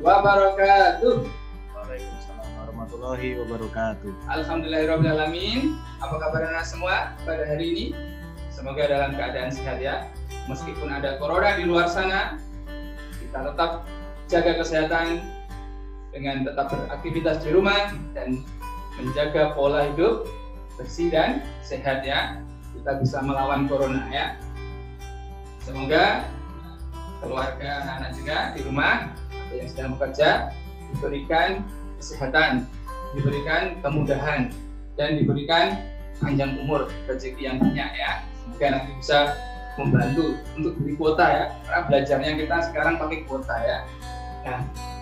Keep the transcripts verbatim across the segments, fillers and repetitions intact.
wabarakatuh. Waalaikumsalam warahmatullahi wabarakatuh. Alhamdulillahirabbil alamin. Apa kabar Anda semua pada hari ini? Semoga dalam keadaan sehat ya. Meskipun ada corona di luar sana, kita tetap jaga kesehatan dengan tetap beraktivitas di rumah dan menjaga pola hidup bersih dan sehat ya. Kita bisa melawan corona ya. Semoga keluarga anak-anak juga di rumah yang sedang bekerja diberikan kesehatan, diberikan kemudahan, dan diberikan panjang umur, rezeki yang banyak ya. Semoga nanti bisa membantu untuk beli kuota ya, karena belajarnya kita sekarang pakai kuota ya. Nah,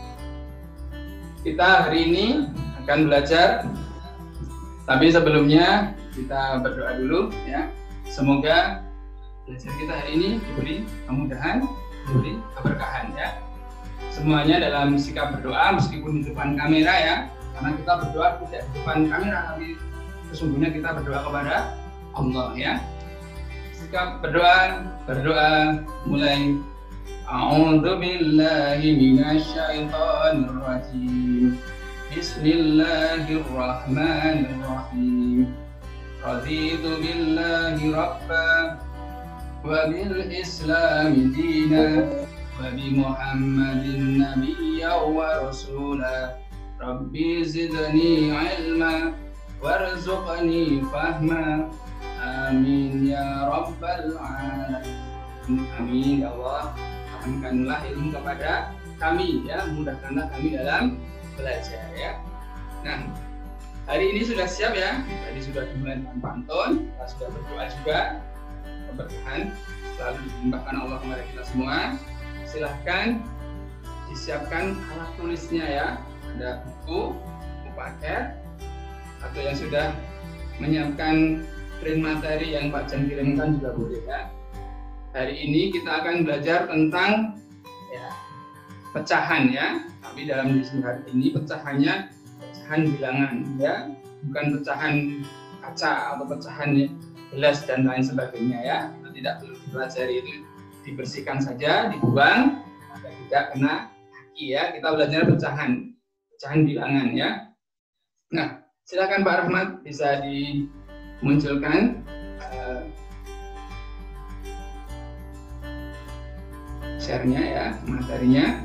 kita hari ini akan belajar, tapi sebelumnya kita berdoa dulu ya. Semoga belajar kita hari ini diberi kemudahan, diberi keberkahan ya. Semuanya dalam sikap berdoa meskipun di depan kamera ya, karena kita berdoa tidak di depan kamera, tapi sesungguhnya kita berdoa kepada Allah ya. Sikap berdoa, berdoa mulai A'udzu billahi minasyaitonir rajim. Bismillahirrahmanirrahim. Raditu billahi rabba wa bil islami dina wa bi Muhammadin nabiyya wa rasula. Rabbi zidni ilma warzuqni fahma. Amin ya rabbal alamin. Amin ya Allah. Fahamkanlah ilmu kepada kami ya, mudahkanlah kami dalam belajar ya. Nah, hari ini sudah siap ya. Tadi sudah dimulai dengan pantun, kita sudah berdoa juga. Keberkahan selalu dilimpahkan Allah kepada kita semua. Silahkan disiapkan alat tulisnya ya. Ada buku, buku paket, atau yang sudah menyiapkan print materi yang Pak Jan kirimkan juga boleh ya. Hari ini kita akan belajar tentang ya, pecahan ya. Tapi dalam diskusi hari ini pecahannya pecahan bilangan ya, bukan pecahan kaca atau pecahan gelas dan lain sebagainya ya. Kita tidak perlu dipelajari, itu dibersihkan saja, dibuang agar tidak kena kaki ya. Kita belajar pecahan pecahan bilangan ya. Nah, silakan Pak Rahmat bisa dimunculkan uh, share-nya ya, materinya.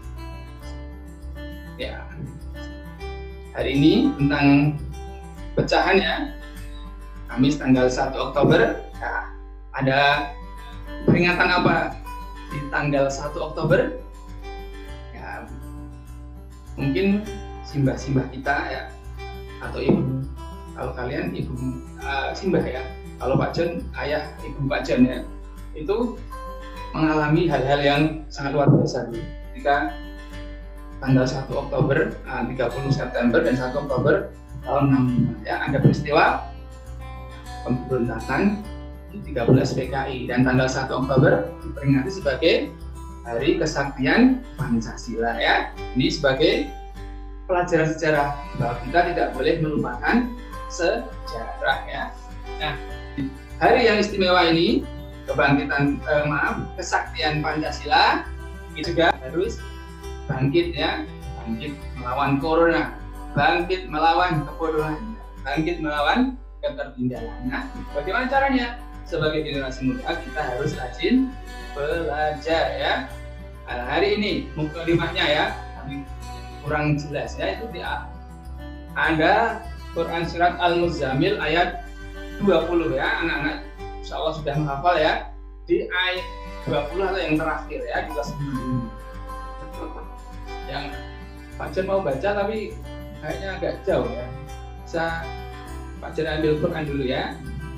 Ya. Hari ini tentang pecahan ya. Kamis tanggal satu Oktober. Nah, ada peringatan apa di tanggal satu Oktober? Ya, mungkin simbah-simbah kita ya, atau ibu, kalau kalian ibu uh, simbah ya, kalau Pak Jon ayah ibu Pak Jon ya, itu mengalami hal-hal yang sangat luar biasa dulu. Ketika tanggal satu Oktober, uh, tiga puluh September dan satu Oktober tahun enam puluh lima ya, ada peristiwa pemberontakan di tiga belas P K I, dan tanggal satu Oktober diperingati sebagai Hari Kesaktian Pancasila ya. Ini sebagai pelajaran sejarah bahwa kita tidak boleh melupakan sejarah ya. Nah, hari yang istimewa ini, kebangkitan eh, maaf kesaktian Pancasila, ini juga harus bangkit ya, bangkit melawan corona, bangkit melawan kebodohan, bangkit melawan ketertinggalan. Nah, bagaimana caranya? Sebagai generasi muda kita harus rajin belajar ya. Nah, hari ini mukadimahnya ya, kami kurang jelas ya, itu di ada Quran surat Al-Muzammil ayat dua puluh ya, anak-anak insya Allah sudah menghafal ya, di ayat dua puluh atau yang terakhir ya, di kelas sebelum yang Pak Jan mau baca tapi kayaknya agak jauh ya, bisa Pak Jan ambil Quran dulu ya.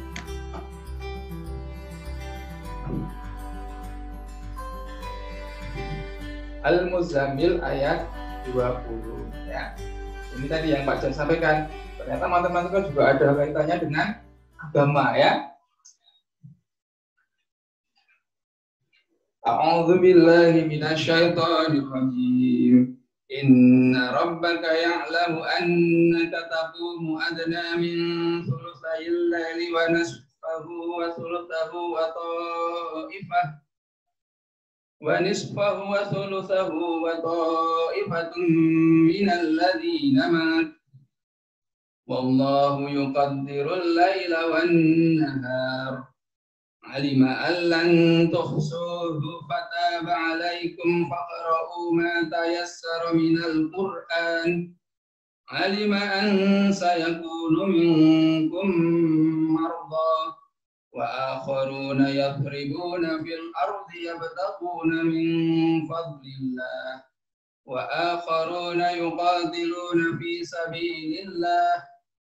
Al-Muzammil ayat dua puluh ya. Ini tadi yang Pak Jan sampaikan, ternyata matematika juga ada kaitannya dengan agama ya. A'udzu billahi minasyaitonir rajim. Inna rabbaka ya'lamu annaka taqumu adna min thulutsayil laili wa nisfahu wa thulutsahu wa ta'ifah wa nisfahu wa thuluthahu wa ta'ifatun minal ladzina ma'ak wallahu yuqaddirul laila wan nahar alima allan tuhsuhu fataba alaikum faqra'u ma tayassara minal qur'an alima an sayakunu minkum marda wa akharuna yadribuna fil ardi yabtaguna min fadlillah wa akharuna yuqatiluna fi sabilillah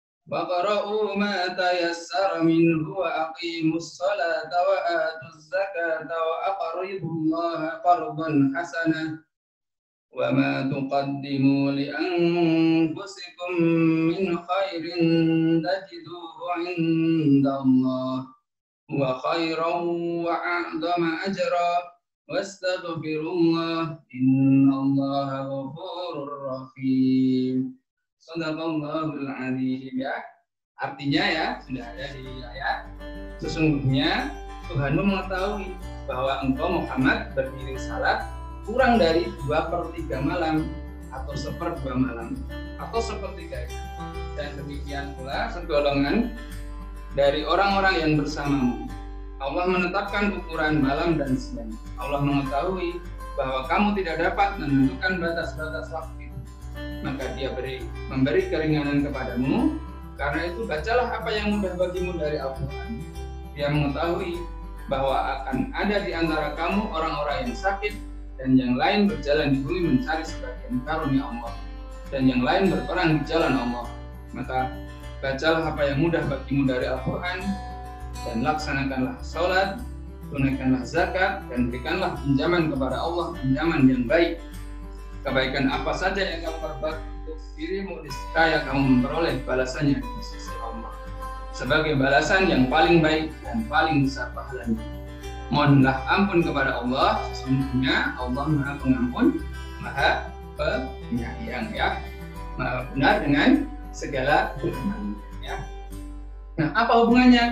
faqra'u ma tayassara minhu wa aqimus salata wa atuz zakata wa aqridullaha qardan hasanah wa ma tuqaddimu li anfusikum min khairin tajiduhu 'indallah wa khairan wa a'zama ajra wastaghfirullah innallaha ghafurur rahim. Shadaqallahul azim ya. Artinya ya sudah ada di ayat. Sesungguhnya Tuhanmu mengetahui bahwa engkau Muhammad berdiri salat kurang dari dua per tiga malam atau seper dua malam atau sepertiganya, dan demikian pula segolongan dari orang-orang yang bersamamu. Allah menetapkan ukuran malam dan siang. Allah mengetahui bahwa kamu tidak dapat menentukan batas-batas waktu itu, maka Dia beri memberi keringanan kepadamu. Karena itu bacalah apa yang mudah bagimu dari Al-Quran. Dia mengetahui bahwa akan ada di antara kamu orang-orang yang sakit, dan yang lain berjalan di bumi mencari sebagian karunia Allah, dan yang lain berperang di jalan Allah. Maka bacalah apa yang mudah bagimu dari Al-Quran, dan laksanakanlah sholat, tunaikanlah zakat, dan berikanlah pinjaman kepada Allah, pinjaman yang baik. Kebaikan apa saja yang kamu perbuat untuk dirimu, niscaya kamu memperoleh balasannya di sisi Allah sebagai balasan yang paling baik dan paling besar pahalanya. Mohonlah ampun kepada Allah, sesungguhnya Allah Maha Pengampun, Maha Penyayang ya, Maha benar dengan segala firman ya. Nah, apa hubungannya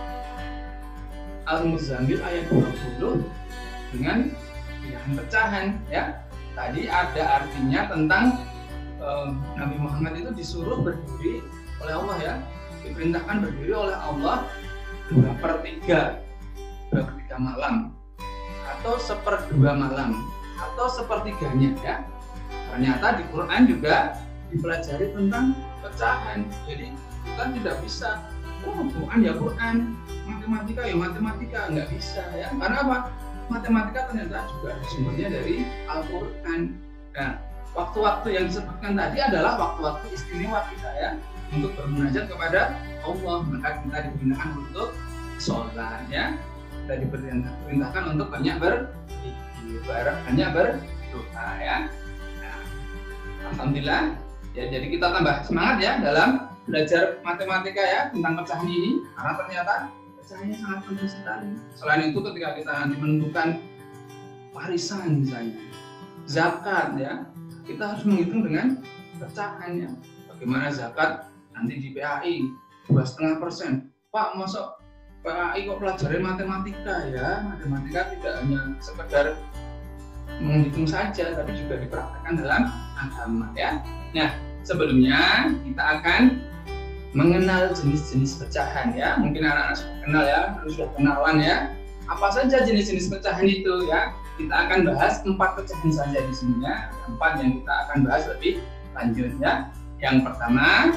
Al-Muzammil ayat dua puluh dengan pilihan pecahan ya? Tadi ada artinya tentang eh, Nabi Muhammad itu disuruh berdiri oleh Allah ya, diperintahkan berdiri oleh Allah dua per tiga dua per tiga malam atau seperdua malam atau sepertiganya ya. Ternyata di Quran juga dipelajari tentang pecahan. Jadi kita tidak bisa, oh Quran ya Quran, matematika ya matematika, nggak bisa ya. Karena apa? Matematika ternyata juga sumbernya dari Al-Quran. Nah, waktu-waktu yang disebutkan tadi adalah waktu-waktu istimewa kita ya, untuk bermunajat kepada Allah. Maka kita diperintahkan untuk sholat ya, kita diperintahkan untuk banyak berzikir, banyak berdoa ya. Nah, alhamdulillah ya, jadi kita tambah semangat ya dalam belajar matematika ya tentang pecahan ini, karena ternyata pecahannya sangat penting sekali. Selain itu ketika kita nanti menentukan warisan misalnya, zakat ya, kita harus menghitung dengan pecahannya. Bagaimana zakat nanti di P A I dua koma lima persen. Pak, masuk P A I kok pelajarin matematika ya? Matematika tidak hanya sekedar menghitung saja, tapi juga dipraktekkan dalam agama ya. Nah, sebelumnya kita akan mengenal jenis-jenis pecahan ya. Mungkin anak-anak sudah kenal ya, sudah kenalan ya. Apa saja jenis-jenis pecahan itu ya? Kita akan bahas empat pecahan saja di sini ya. Empat yang kita akan bahas lebih lanjut ya. Yang pertama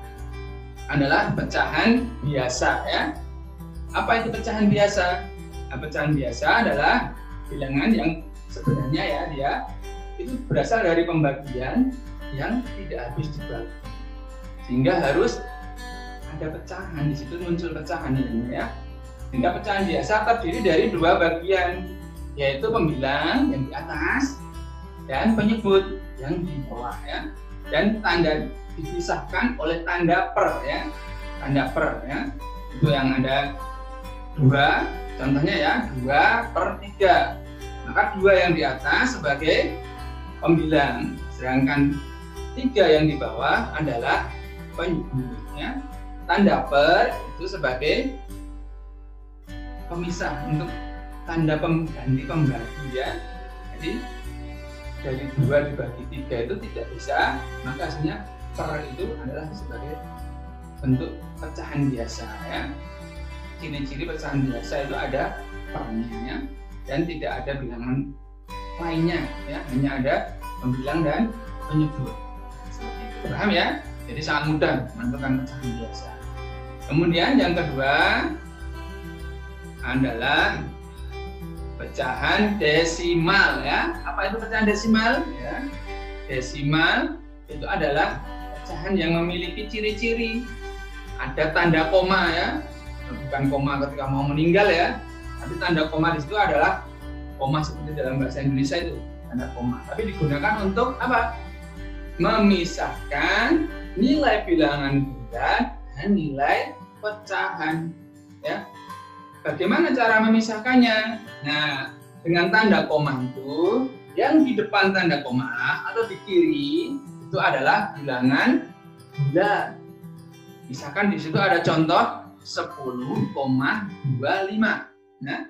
adalah pecahan biasa ya. Apa itu pecahan biasa? Nah, pecahan biasa adalah bilangan yang sebenarnya ya dia itu berasal dari pembagian yang tidak habis dibagi, sehingga harus ada pecahan. Di situ muncul pecahan ini ya. Sehingga pecahan biasa terdiri dari dua bagian, yaitu pembilang yang di atas dan penyebut yang di bawah ya. Dan tanda dipisahkan oleh tanda per ya, tanda per ya. Itu yang ada dua, contohnya ya dua per tiga. Maka dua yang di atas sebagai pembilang, sedangkan tiga yang di bawah adalah penyebutnya. Tanda per itu sebagai pemisah untuk tanda pengganti pembagi ya. Jadi dari dua dibagi tiga itu tidak bisa, maka hasilnya per itu adalah sebagai bentuk pecahan biasa ya. Ciri-ciri pecahan biasa itu ada pernya ya, dan tidak ada bilangan lainnya ya, hanya ada pembilang dan penyebut. Seperti itu. Paham ya? Jadi sangat mudah menentukan pecahan biasa. Kemudian yang kedua adalah pecahan desimal ya. Apa itu pecahan desimal? Ya. Desimal itu adalah pecahan yang memiliki ciri-ciri. Ada tanda koma ya, bukan koma ketika mau meninggal ya, tapi tanda koma di situ adalah koma seperti dalam bahasa Indonesia itu tanda koma. Tapi digunakan untuk apa? Memisahkan nilai bilangan bulat dan nilai pecahan ya. Bagaimana cara memisahkannya? Nah, dengan tanda koma itu, yang di depan tanda koma atau di kiri itu adalah bilangan bulat. Misalkan di situ ada contoh sepuluh koma dua lima. Nah,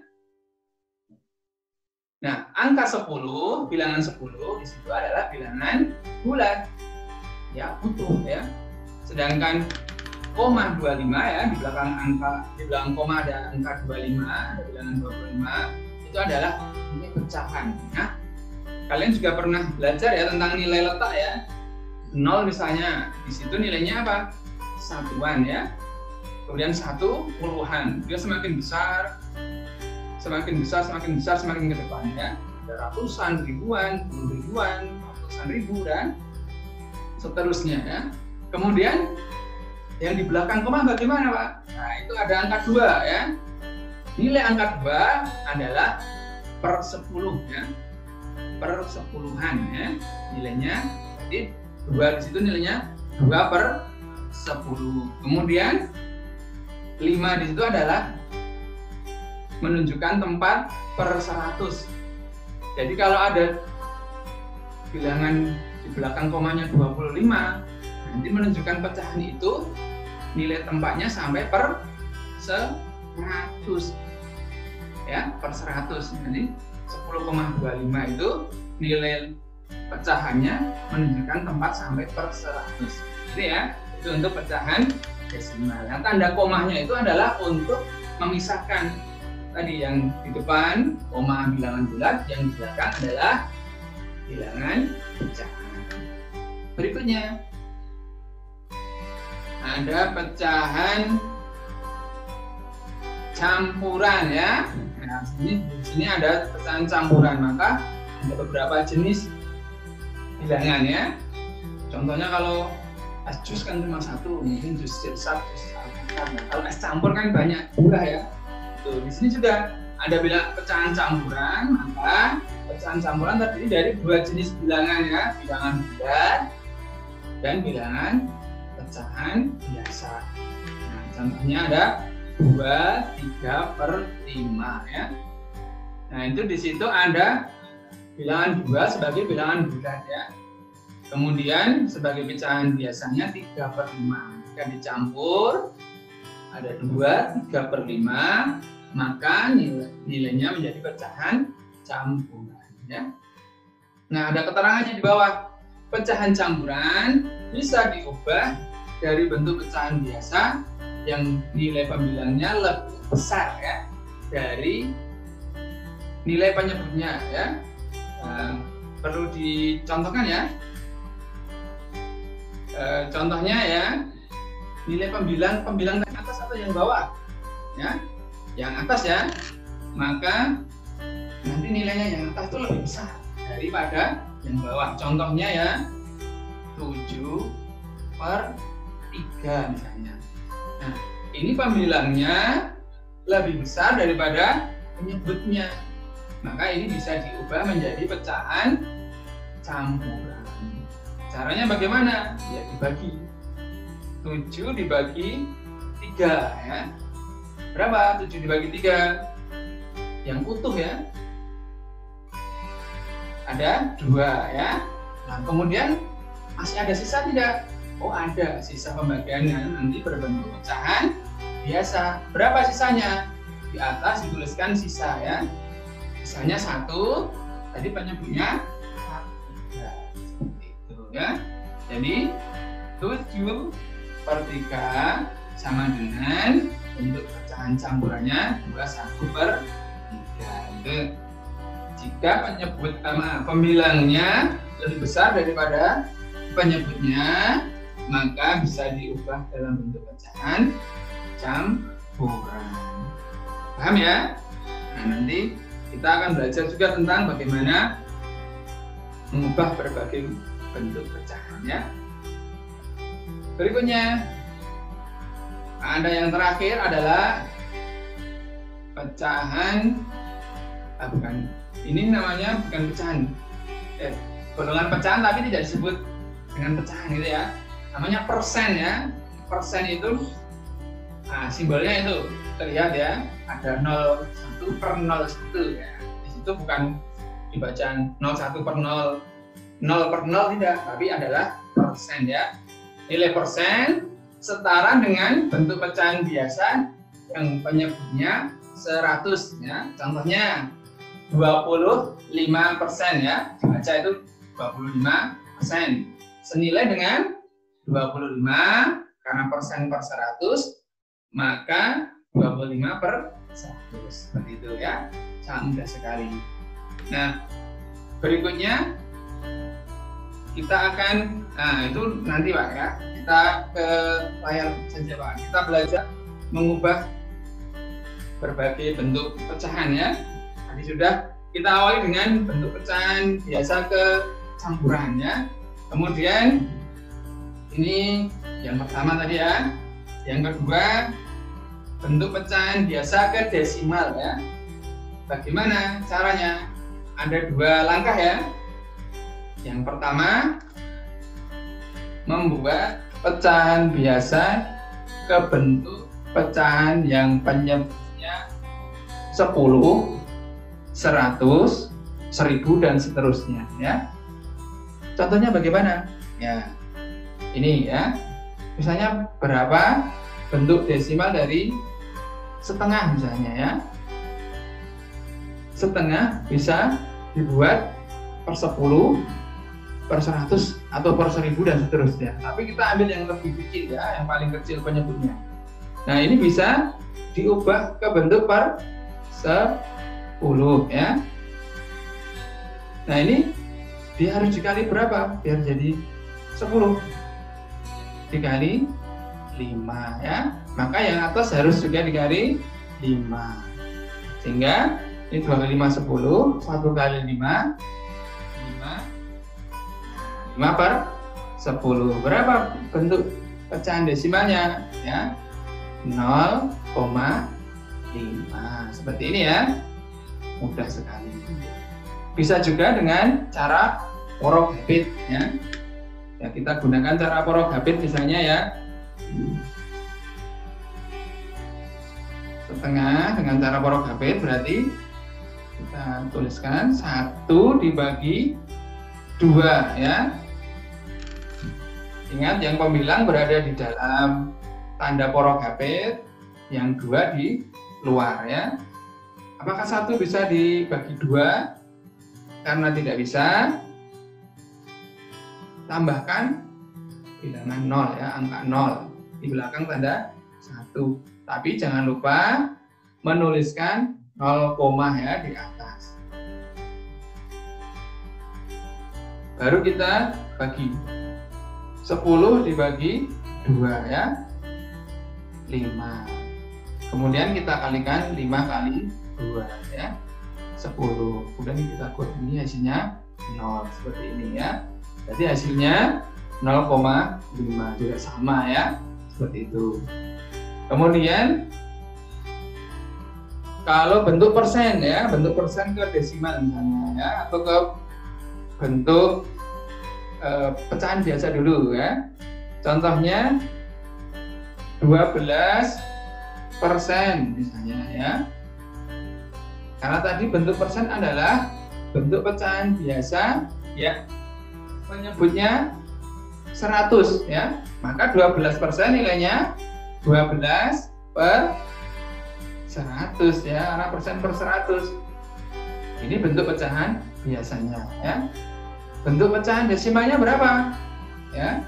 nah angka sepuluh, bilangan sepuluh di situ adalah bilangan bulat, ya utuh ya. Sedangkan koma dua puluh lima ya, di belakang angka, di belakang koma ada angka dua puluh lima, ada bilangan dua puluh lima, itu adalah ini pecahan. Nah, kalian juga pernah belajar ya tentang nilai letak ya. Nol misalnya, di situ nilainya apa? Satuan ya. Kemudian satu puluhan, dia semakin besar, semakin besar, semakin besar, semakin ke depan ya. Ada ratusan, ribuan, puluh ribuan, ratusan ribu dan seterusnya ya. Kemudian yang di belakang koma bagaimana Pak? Nah itu ada angka dua ya. Nilai angka dua adalah per sepuluh ya, per sepuluhan ya nilainya. Jadi dua di situ nilainya dua per sepuluh. Kemudian lima di situ adalah menunjukkan tempat per seratus. Jadi kalau ada bilangan di belakang komanya dua puluh lima, nanti menunjukkan pecahan itu nilai tempatnya sampai per seratus ya, per seratus. Jadi sepuluh koma dua lima itu nilai pecahannya menunjukkan tempat sampai per seratus. Jadi ya, itu untuk pecahan desimal. Nah, tanda komanya itu adalah untuk memisahkan tadi yang di depan koma bilangan bulat, yang di belakang adalah bilangan pecahan. Berikutnya ada pecahan campuran ya. Nah, sini di sini ada pecahan campuran, maka ada beberapa jenis bilangan ya. Contohnya kalau es jus kan cuma satu, mungkin jus sirsat, jus alpukat. Nah, kalau es campur kan banyak buah ya. Tuh, di sini juga ada bilangan pecahan campuran, maka pecahan campuran terdiri dari dua jenis bilangan ya, bilangan bulat dan bilangan pecahan biasa. Nah, contohnya ada dua, tiga per lima ya. Nah, itu di situ ada bilangan dua sebagai bilangan bulat ya. Kemudian sebagai pecahan biasanya tiga per lima. Jika dicampur ada dua, tiga per lima, maka nilai, nilainya menjadi pecahan campuran ya. Nah, ada keterangannya di bawah. Pecahan campuran bisa diubah dari bentuk pecahan biasa yang nilai pembilangnya lebih besar ya dari nilai penyebutnya ya. Nah, perlu dicontohkan ya. E, contohnya ya, nilai pembilang pembilang yang atas atau yang bawah ya, yang atas ya, maka nanti nilainya yang atas itu lebih besar daripada yang bawah. Contohnya ya tujuh per tiga misalnya. Nah, ini pembilangnya lebih besar daripada penyebutnya, maka ini bisa diubah menjadi pecahan campuran. Caranya bagaimana? Ya dibagi. tujuh dibagi tiga ya. Berapa? tujuh dibagi tiga. Yang utuh ya. Ada dua ya. Nah, kemudian masih ada sisa tidak? Oh, ada sisa pembagiannya nanti berbentuk pecahan biasa. Berapa sisanya? Di atas dituliskan sisa ya. Sisanya satu Tadi penyebutnya tiga, seperti itu ya. Jadi tujuh per tiga sama dengan bentuk pecahan campurannya dua puluh satu per tiga. Jika penyebut eh, pembilangnya lebih besar daripada penyebutnya, maka bisa diubah dalam bentuk pecahan campuran. Paham ya? Nah, nanti kita akan belajar juga tentang bagaimana mengubah berbagai bentuk pecahannya. Berikutnya, ada yang terakhir adalah pecahan, ah, bukan, ini namanya bukan pecahan, eh, golongan pecahan tapi tidak disebut dengan pecahan gitu ya, namanya persen ya. Persen itu, nah, simbolnya itu terlihat ya, ada nol satu per nol satu ya. Di situ bukan dibaca nol satu per nol, nol per nol tidak, tapi adalah persen ya. Nilai persen setara dengan bentuk pecahan biasa yang penyebutnya seratus ya. Contohnya dua puluh lima persen ya, dibaca itu dua puluh lima persen. Senilai dengan dua puluh lima, karena persen per seratus, maka dua puluh lima per seratus. Seperti itu ya, sangat mudah sekali. Nah, berikutnya kita akan, nah itu nanti Pak ya, kita ke layar saja Pak. Kita belajar mengubah berbagai bentuk pecahan ya. Tadi sudah kita awali dengan bentuk pecahan biasa ke campuran ya. Kemudian ini yang pertama tadi ya. Yang kedua, bentuk pecahan biasa ke desimal ya. Bagaimana caranya? Ada dua langkah ya. Yang pertama, membuat pecahan biasa ke bentuk pecahan yang penyebutnya sepuluh, seratus, seribu dan seterusnya ya. Contohnya bagaimana? Ya, ini ya. Misalnya berapa bentuk desimal dari setengah misalnya ya. Setengah bisa dibuat per sepuluh, per seratus atau per seribu dan seterusnya. Tapi kita ambil yang lebih kecil ya, yang paling kecil penyebutnya. Nah, ini bisa diubah ke bentuk per sepuluh ya. Nah, ini dia harus dikali berapa biar jadi sepuluh? Dikali lima ya. Maka yang atas harus juga dikali lima. Sehingga ini dua kali lima sepuluh, satu kali lima lima, lima per sepuluh. Berapa bentuk pecahan desimalnya ya? nol koma lima. Seperti ini ya. Mudah sekali. Bisa juga dengan cara porok habit ya. Ya, kita gunakan cara porok habit misalnya ya. Setengah dengan cara porok habit berarti kita tuliskan satu dibagi dua ya. Ingat, yang pembilang berada di dalam tanda porok habit, yang dua di luar ya. Apakah satu bisa dibagi dua? Karena tidak bisa, tambahkan bilangan nol ya, angka nol di belakang tanda satu. Tapi jangan lupa menuliskan nol koma ya di atas. Baru kita bagi. sepuluh dibagi dua ya. lima. Kemudian kita kalikan lima kali dua ya. sepuluh. Kemudian kita kuat, ini hasilnya nol seperti ini ya. Jadi hasilnya nol koma lima juga sama ya. Seperti itu. Kemudian kalau bentuk persen ya, bentuk persen ke desimal misalnya ya, atau ke bentuk eh, pecahan biasa dulu ya. Contohnya dua belas persen misalnya ya. Karena tadi bentuk persen adalah bentuk pecahan biasa ya, menyebutnya seratus ya. Maka dua belas persen nilainya dua belas per seratus ya, karena persen per seratus. Ini bentuk pecahan biasanya ya. Bentuk pecahan desimalnya berapa? Ya.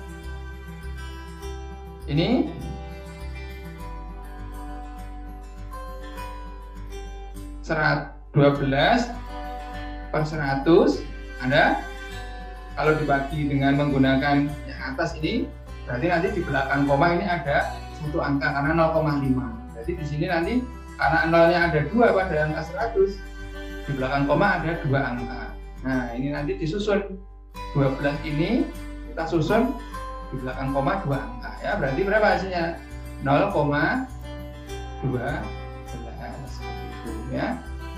Ini dua belas per seratus ada. Kalau dibagi dengan menggunakan yang atas ini, berarti nanti di belakang koma ini ada satu angka karena nol koma lima. Jadi di sini nanti karena nolnya ada dua pada angka seratus, di belakang koma ada dua angka. Nah, ini nanti disusun dua belas ini kita susun di belakang koma dua angka ya. Berarti berapa hasilnya? nol koma dua belas gitu ya.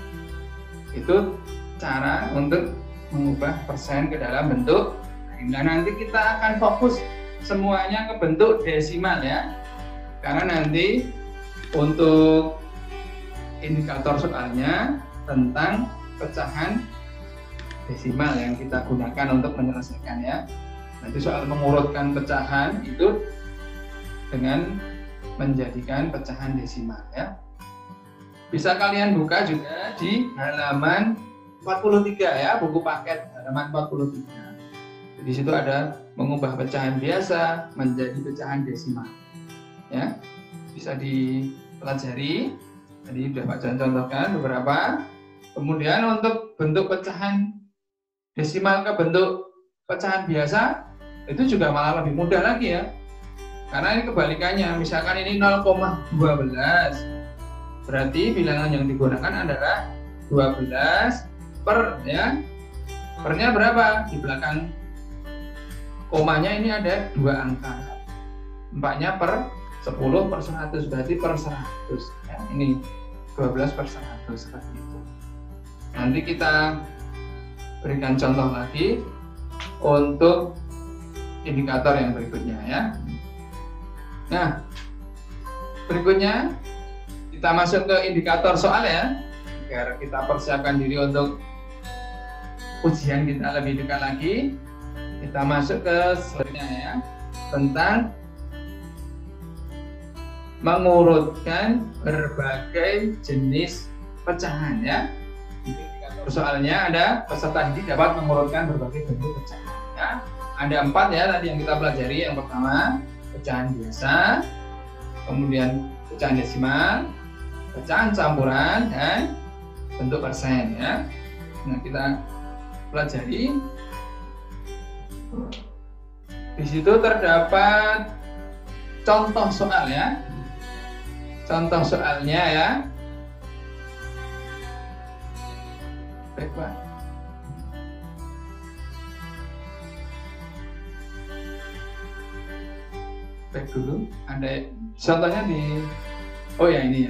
Itu cara untuk mengubah persen ke dalam bentuk. Nah, nanti kita akan fokus semuanya ke bentuk desimal ya. Karena nanti untuk indikator soalnya tentang pecahan desimal yang kita gunakan untuk menyelesaikan ya. Nanti soal mengurutkan pecahan itu dengan menjadikan pecahan desimal ya. Bisa kalian buka juga di halaman empat puluh tiga ya, buku paket halaman empat puluh tiga. Di situ ada mengubah pecahan biasa menjadi pecahan desimal. Ya. Bisa dipelajari. Tadi sudah Pak Jan contohkan beberapa. Kemudian untuk bentuk pecahan desimal ke bentuk pecahan biasa itu juga malah lebih mudah lagi ya. Karena ini kebalikannya, misalkan ini nol koma dua belas. Berarti bilangan yang digunakan adalah dua belas per ya. Pernya berapa? Di belakang komanya ini ada dua angka. Empatnya per sepuluh per seratus, berarti per seratus ya. Ini dua belas per seratus seperti itu. Nanti kita berikan contoh lagi untuk indikator yang berikutnya ya. Nah, berikutnya kita masuk ke indikator soal ya, agar kita persiapkan diri untuk ujian kita lebih dekat lagi. Kita masuk ke selanjutnya ya, tentang mengurutkan berbagai jenis pecahan ya. Indikator soalnya ada peserta didik dapat mengurutkan berbagai bentuk pecahan ya. Ada empat ya tadi yang kita pelajari. Yang pertama pecahan biasa, kemudian pecahan desimal, pecahan campuran, dan bentuk persen ya. Nah, kita pelajari. Di situ terdapat contoh soal ya. Contoh soalnya ya. Baik, Pak. Baik dulu. Ada contohnya di oh ya ini ya.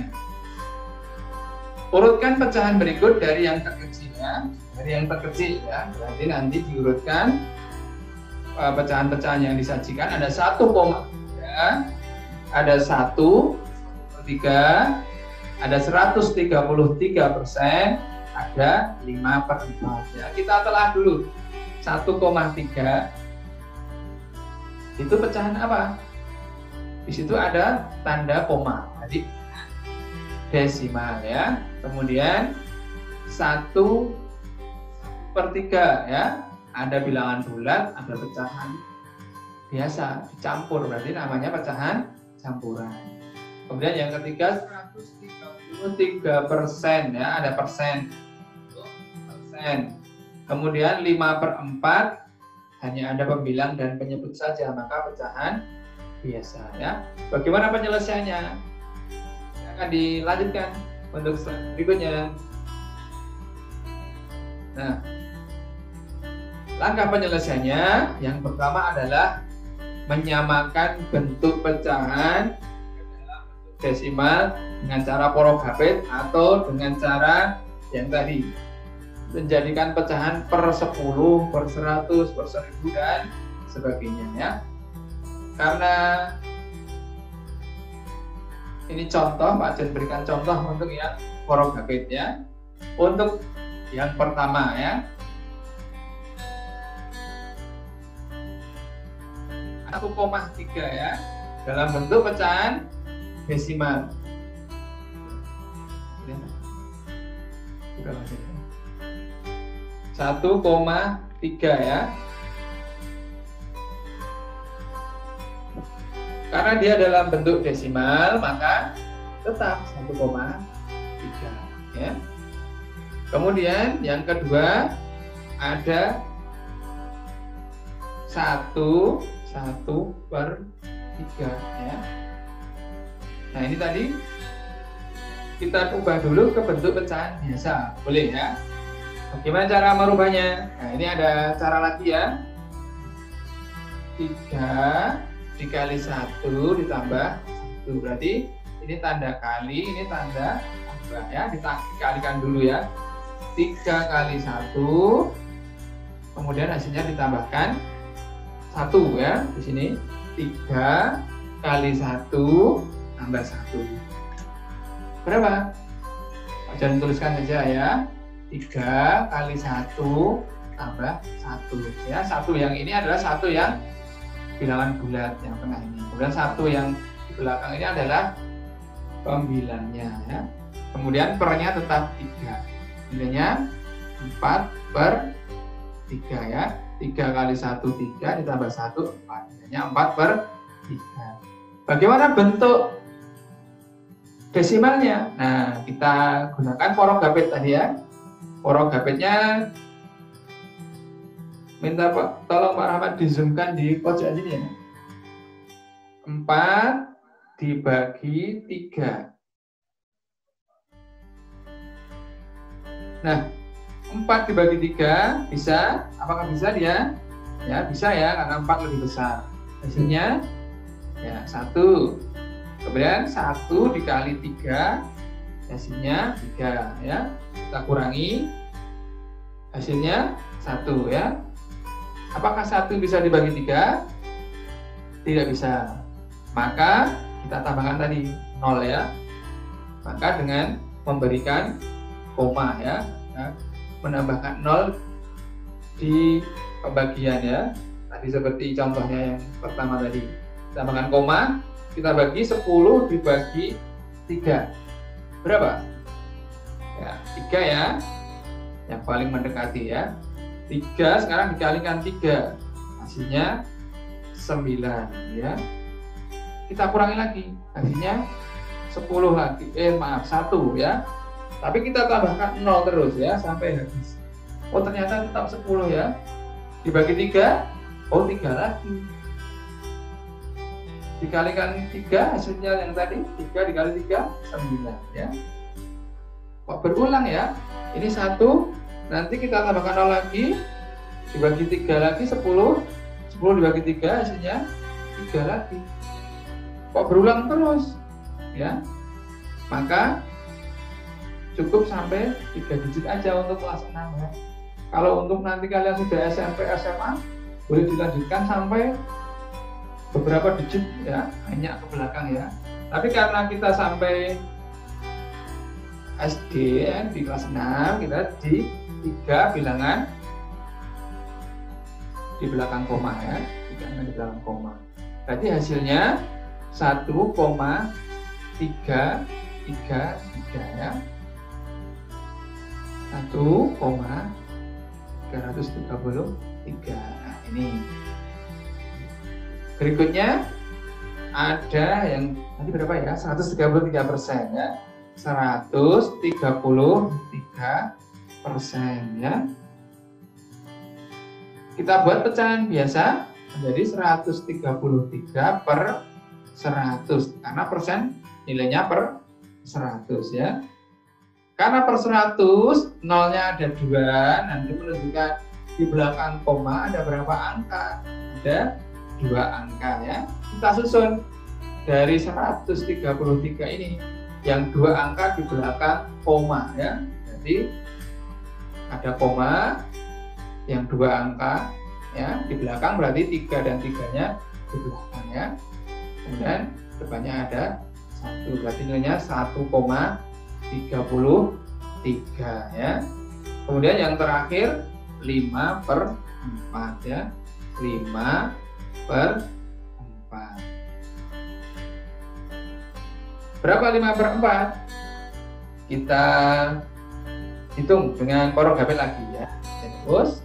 Urutkan pecahan berikut dari yang terkecil ya. Dari yang terkecil ya. Berarti nanti diurutkan pecahan-pecahan yang disajikan ada satu koma tiga, ada satu per tiga, ada seratus tiga puluh tiga persen, ada lima per empat ya. Kita telah dulu satu koma tiga itu pecahan apa? Di situ ada tanda koma, jadi desimal ya. Kemudian satu per tiga ya. Ada bilangan bulat, ada pecahan biasa, dicampur, berarti namanya pecahan campuran. Kemudian yang ketiga seratus tiga puluh tiga persen ya, ada persen. persen. Kemudian lima per empat hanya ada pembilang dan penyebut saja, maka pecahan biasa ya. Bagaimana penyelesaiannya? Akan dilanjutkan untuk slide berikutnya. Nah, langkah penyelesaiannya yang pertama adalah menyamakan bentuk pecahan dalam bentuk desimal dengan cara porogapit atau dengan cara yang tadi menjadikan pecahan per sepuluh, per seratus, per seribu dan sebagainya ya. Karena ini contoh, Pak Jen berikan contoh untuk yang porogapit ya. Untuk yang pertama ya, satu koma tiga ya, dalam bentuk pecahan desimal. satu koma tiga ya. Karena dia dalam bentuk desimal, maka tetap satu koma tiga ya. Kemudian yang kedua ada satu satu per tiga ya. Nah, ini tadi kita ubah dulu ke bentuk pecahan biasa, boleh ya. Bagaimana cara merubahnya? Nah, ini ada cara lagi ya. tiga dikali satu ditambah satu, berarti ini tanda kali, ini tanda tambah ya, dikalikan dulu ya. tiga kali satu, kemudian hasilnya ditambahkan satu ya. Di sini tiga kali satu tambah satu. Berapa? Jangan tuliskan saja ya. tiga kali satu tambah satu ya. Satu yang ini adalah satu yang bilangan bulat yang tengah ini. Kemudian satu yang di belakang ini adalah pembilangnya ya. Kemudian pernya tetap tiga. Nilainya empat per tiga ya. tiga kali satu, tiga ditambah satu, empat. Nilainya empat per tiga. Bagaimana bentuk desimalnya? Nah, kita gunakan porogapit tadi ya. Porogapitnya minta Pak, tolong Pak Rahmat dizoomkan di pojok sini ya. empat dibagi tiga. Nah, empat dibagi tiga bisa, apakah bisa dia? Ya, bisa ya, karena empat lebih besar. Hasilnya ya satu. Kemudian satu dikali tiga, hasilnya tiga ya. Kita kurangi, hasilnya satu ya. Apakah satu bisa dibagi tiga? Tidak bisa. Maka kita tambahkan tadi nol ya. Maka dengan memberikan koma ya, ya menambahkan nol di pembagian ya. Tadi seperti contohnya yang pertama tadi. Tambahkan koma, kita bagi sepuluh dibagi tiga. Berapa? Ya, tiga ya. Yang paling mendekati ya. tiga sekarang dikalikan tiga. Hasilnya sembilan ya. Kita kurangi lagi. Hasilnya sepuluh lagi. Eh, maaf, satu ya. Tapi kita tambahkan nol terus ya sampai habis. Oh, ternyata tetap sepuluh ya. Dibagi tiga, oh tiga lagi. Dikalikan tiga, hasilnya yang tadi tiga dikali tiga, sembilan ya. Kok berulang ya? Ini satu, nanti kita tambahkan nol lagi, dibagi tiga lagi, sepuluh, sepuluh dibagi tiga, hasilnya tiga lagi. Kok berulang terus ya? Maka cukup sampai tiga digit aja untuk kelas enam ya. Kalau untuk nanti kalian sudah S M P, S M A, boleh dilanjutkan sampai beberapa digit ya, hanya ke belakang ya. Tapi karena kita sampai S D ya, di kelas enam, kita di tiga bilangan di belakang koma ya, bilangan di belakang koma. Berarti hasilnya satu koma tiga tiga tiga ya. satu koma tiga tiga tiga. Nah, ini. Berikutnya ada yang nanti berapa ya? seratus tiga puluh tiga persen ya. seratus tiga puluh tiga persen ya. Kita buat pecahan biasa menjadi seratus tiga puluh tiga per seratus karena persen nilainya per seratus ya. Karena per seratus nolnya ada dua, nanti menunjukkan di belakang koma ada berapa angka? Ada dua angka ya. Kita susun dari seratus tiga puluh tiga ini yang dua angka di belakang koma ya. Jadi ada koma yang dua angka ya di belakang, berarti tiga dan tiganya di belakang ya. Kemudian depannya ada satu, berarti nilainya satu koma tiga tiga ya. Kemudian yang terakhir lima per empat ya. lima per empat. Berapa lima per empat? Kita hitung dengan porogapit lagi ya. Jadi Terus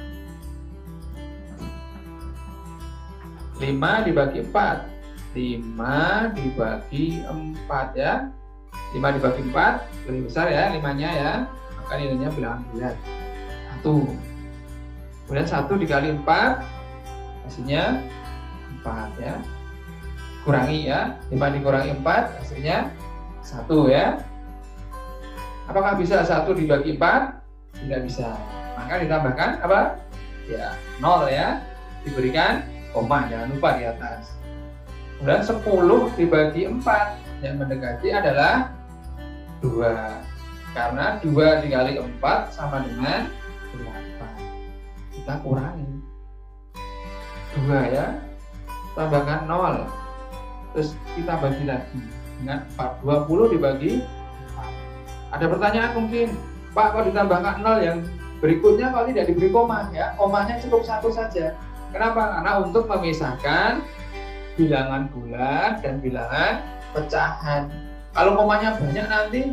lima dibagi empat. lima dibagi empat ya. lima dibagi empat lebih besar ya limanya ya. Maka nilainya bilangan bulat. satu. Kemudian satu dikali empat hasilnya empat ya. Kurangi ya. lima dikurangi empat hasilnya satu ya. Apakah bisa satu dibagi empat? Tidak bisa. Maka ditambahkan apa? Ya, nol ya. Diberikan koma, jangan lupa di atas. Kemudian sepuluh dibagi empat yang mendekati adalah dua. Karena dua dikali empat sama dengan delapan. Kita kurangi dua ya. Tambahkan nol. Terus kita bagi lagi dengan empat. dua puluh dibagi empat. Ada pertanyaan mungkin, Pak, kalau ditambahkan nol yang berikutnya kalau tidak diberi koma ya, komanya cukup satu saja. Kenapa? Karena untuk memisahkan bilangan bulat dan bilangan pecahan. Kalau komanya banyak nanti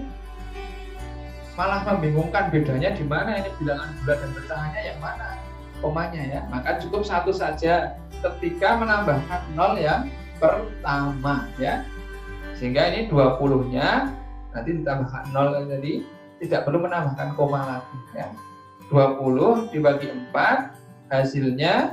malah membingungkan bedanya di mana ini bilangan bulat dan pecahannya yang mana komanya ya. Maka cukup satu saja ketika menambahkan nol yang pertama ya. Sehingga ini dua puluh-nya nanti ditambahkan nol tadi, tidak perlu menambahkan koma lagi ya. dua puluh dibagi empat hasilnya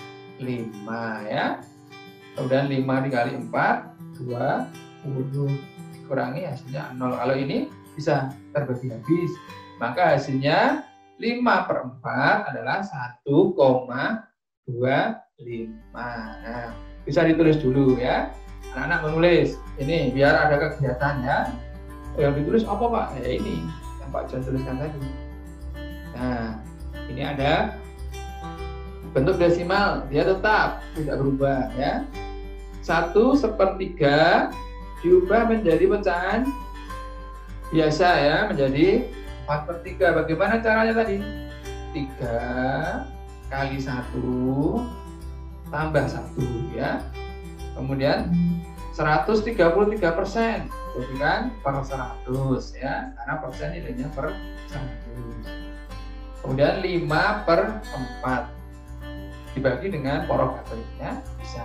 lima ya. Kemudian lima dikali empat dua puluh, dikurangi hasilnya nol. Kalau ini bisa terbagi habis, maka hasilnya lima per empat adalah satu koma dua lima. Nah, bisa ditulis dulu ya. Anak-anak menulis ini biar ada kegiatan ya. Yang ditulis apa Pak? Ya ini yang Pak John tuliskan tadi. Nah, ini ada bentuk desimal, dia tetap tidak berubah ya. Satu sepertiga diubah menjadi pecahan biasa ya, menjadi empat per tiga. Bagaimana caranya tadi? tiga kali satu tambah satu ya. Kemudian seratus tiga puluh tiga persen, jadi kan per seratus ya, karena persen nilainya per seratus. Kemudian lima per empat dibagi dengan porogatoriknya bisa.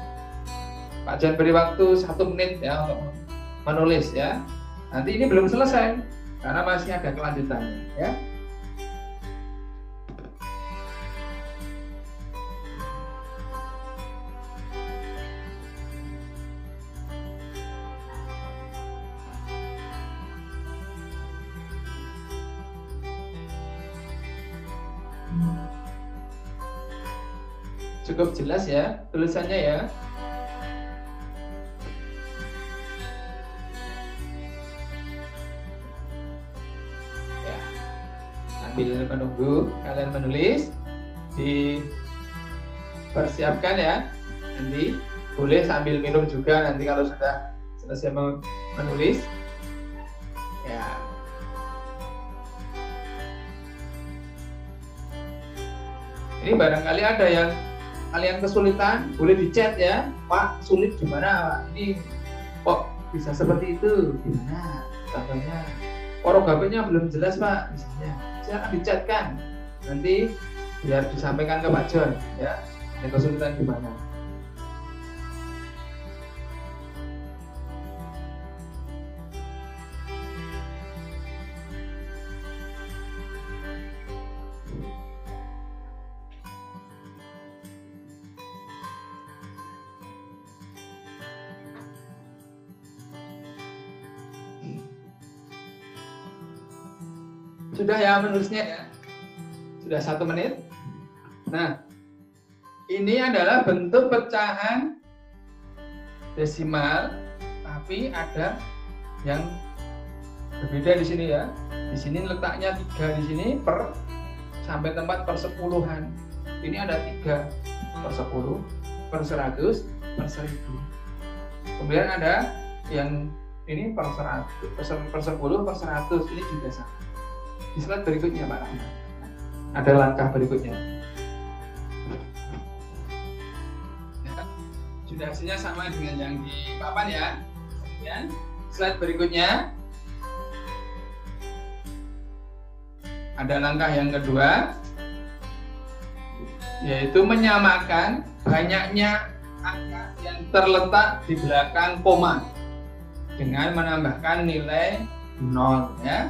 Pak Jan beri waktu satu menit ya untuk menulis ya. Nanti ini belum selesai karena masih ada kelanjutannya ya. Cukup jelas ya tulisannya ya. Ya, sambil menunggu kalian menulis, dipersiapkan ya. Nanti boleh sambil minum juga nanti kalau sudah selesai menulis. Ya. Ini barangkali ada yang kalian kesulitan, boleh di chat ya, Pak sulit gimana Pak? Ini kok bisa seperti itu, gimana contohnya? Porogatoriknya belum jelas Pak, misalnya silakan di chat kan, nanti biar disampaikan ke Pak John ya, ada kesulitan gimana. Sudah ya menulisnya ya, sudah satu menit. Nah, ini adalah bentuk pecahan desimal, tapi ada yang berbeda di sini ya. Di sini letaknya tiga di sini per sampai tempat persepuluhan. Ini ada tiga per sepuluh, per seratus, per seribu. Kemudian ada yang ini per seratus, per sepuluh, per seratus. Ini juga sama. Di slide berikutnya Pak Rahmat ada langkah berikutnya ya, sudah hasilnya sama dengan yang di papan ya. Kemudian slide berikutnya ada langkah yang kedua, yaitu menyamakan banyaknya angka yang terletak di belakang koma dengan menambahkan nilai nol ya.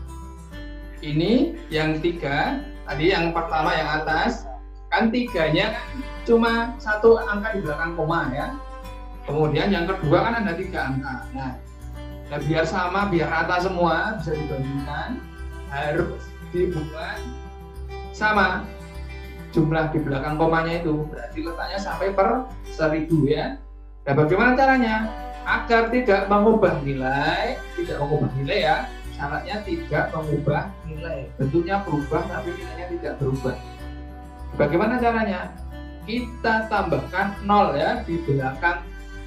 Ini yang tiga, tadi yang pertama yang atas kan tiganya kan cuma satu angka di belakang koma ya. Kemudian yang kedua kan ada tiga angka. Nah, nah biar sama, biar rata semua bisa dibandingkan, harus dibuat sama jumlah di belakang komanya itu, berarti letaknya sampai per seribu ya. Nah, bagaimana caranya? Agar tidak mengubah nilai, tidak mengubah nilai ya, syaratnya tidak mengubah nilai, bentuknya berubah tapi nilainya tidak berubah. Bagaimana caranya? Kita tambahkan nol ya di belakang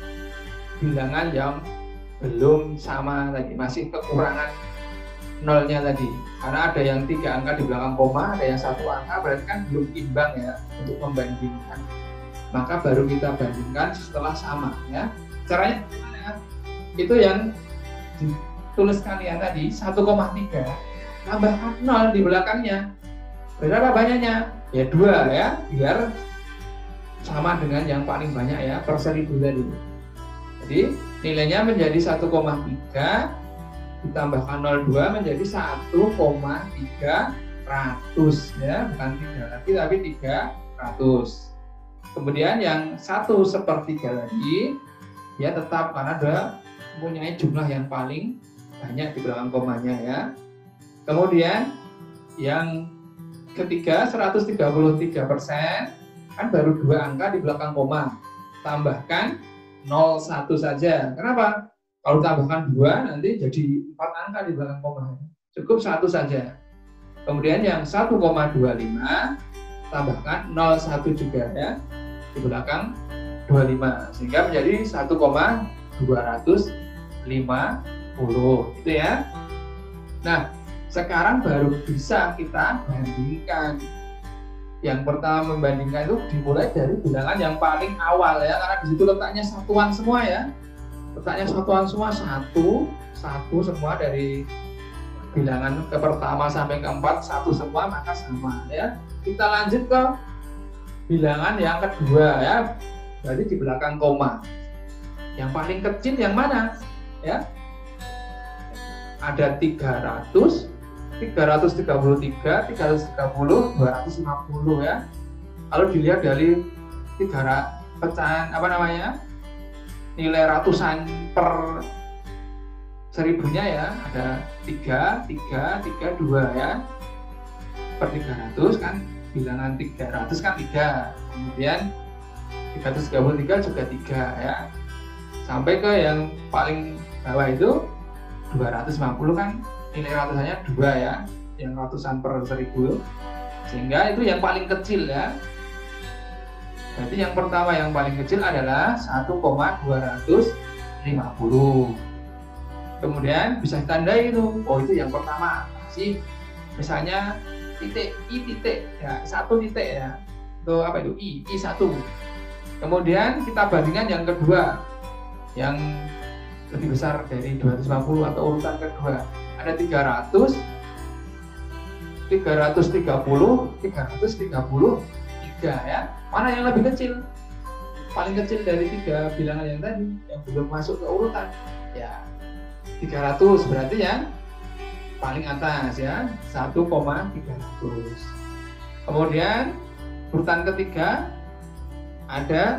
bilangan yang belum sama tadi, masih kekurangan nolnya tadi, karena ada yang tiga angka di belakang koma, ada yang satu angka, berarti kan belum imbang ya untuk membandingkan. Maka baru kita bandingkan setelah sama ya. Caranya gimana? Itu yang ditulis kalian tadi satu koma tiga, tambahkan nol di belakangnya. Berapa banyaknya? Ya dua ya, biar sama dengan yang paling banyak ya per seribu tadi. Jadi nilainya menjadi satu koma tiga ditambahkan nol koma dua menjadi satu koma tiga ratus ya, bukan tiga lagi tapi tiga ratus. Kemudian yang satu sepertiga lagi ya tetap karena ada mempunyai jumlah yang paling banyak di belakang komanya ya. Kemudian yang ketiga seratus tiga puluh tiga persen kan baru dua angka di belakang koma, tambahkan nol koma satu saja. Kenapa? Kalau tambahkan dua nanti jadi empat angka di belakang koma, cukup satu saja. Kemudian yang satu koma dua lima tambahkan nol koma satu juga ya di belakang dua puluh lima, sehingga menjadi satu koma dua lima nol itu ya. Nah, sekarang baru bisa kita bandingkan. Yang pertama membandingkan itu dimulai dari bilangan yang paling awal ya, karena di situ letaknya satuan semua ya. Letaknya satuan semua, satu, satu semua dari bilangan ke pertama sampai keempat satu semua, maka sama ya. Kita lanjut ke bilangan yang kedua ya, berarti di belakang koma. Yang paling kecil yang mana ya? Ada tiga ratus, tiga ratus tiga puluh tiga, tiga ratus tiga puluh, dua ratus lima puluh ya. Kalau dilihat dari tiga pecahan apa namanya nilai ratusan per seribunya ya, ada tiga, tiga, tiga, dua ya per tiga ratus kan, bilangan tiga ratus kan tiga, kemudian tiga ratus tiga puluh tiga juga tiga ya, sampai ke yang paling bawah itu dua ratus lima puluh kan nilai ratusannya dua ya, yang ratusan per seribu, sehingga itu yang paling kecil ya. Berarti yang pertama yang paling kecil adalah satu koma dua lima nol. Kemudian bisa ditandai itu, oh itu yang pertama sih, misalnya titik i titik ya, satu titik ya, itu apa itu i i satu. Kemudian kita bandingkan yang kedua yang lebih besar dari dua ratus lima puluh atau urutan kedua, ada tiga ratus, tiga ratus tiga puluh, tiga ratus tiga puluh tiga ya. Mana yang lebih kecil? Paling kecil dari tiga bilangan yang tadi yang belum masuk ke urutan ya, tiga ratus, berarti yang paling atas ya, satu koma tiga ratus. Kemudian urutan ketiga ada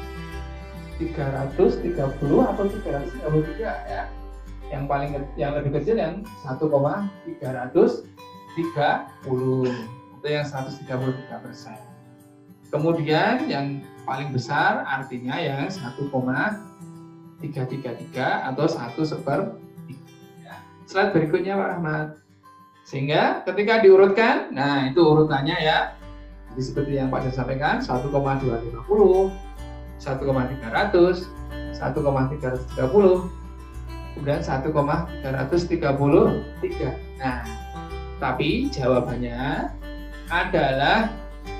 tiga ratus tiga puluh atau tiga ratus tiga puluh tiga ya. Yang paling yang lebih kecil yang satu koma tiga tiga nol, itu yang seratus tiga puluh tiga persen. Kemudian yang paling besar artinya yang satu koma tiga tiga tiga atau satu seper tiga. Slide berikutnya Pak Rahmat. Sehingga ketika diurutkan, nah itu urutannya ya. Jadi seperti yang Pak Jan sampaikan, satu koma dua lima nol, satu koma tiga ratus, satu koma tiga tiga nol, kemudian satu koma tiga tiga tiga. Nah, tapi jawabannya adalah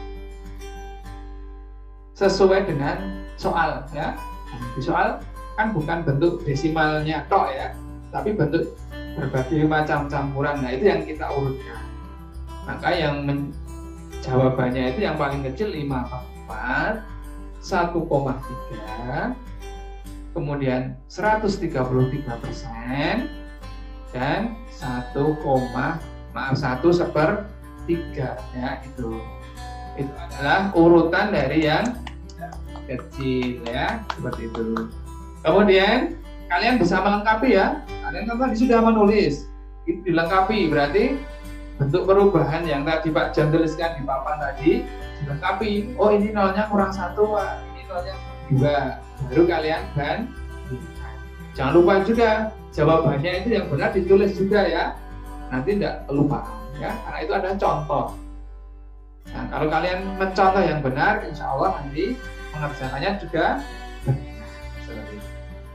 sesuai dengan soal ya. Di soal kan bukan bentuk desimalnya tok ya, tapi bentuk berbagai macam campuran. Nah, itu yang kita urutkan. Maka yang men jawabannya itu yang paling kecil lima per empat, satu koma tiga, kemudian seratus tiga puluh tiga persen, dan satu, maaf satu sepertiga ya. itu itu adalah urutan dari yang kecil ya, seperti itu. Kemudian kalian bisa melengkapi ya, kalian kan tadi sudah menulis, itu dilengkapi, berarti bentuk perubahan yang tadi Pak Jan tuliskan di papan tadi dilengkapi. Oh ini nolnya kurang satu, Pak. Ini nolnya dua, baru kalian kan. Jangan lupa juga jawabannya itu yang benar ditulis juga ya, nanti tidak kelupaan ya, karena itu ada contoh. Nah, kalau kalian mencontoh yang benar, insya Allah nanti mengerjakannya juga benar. Seperti itu.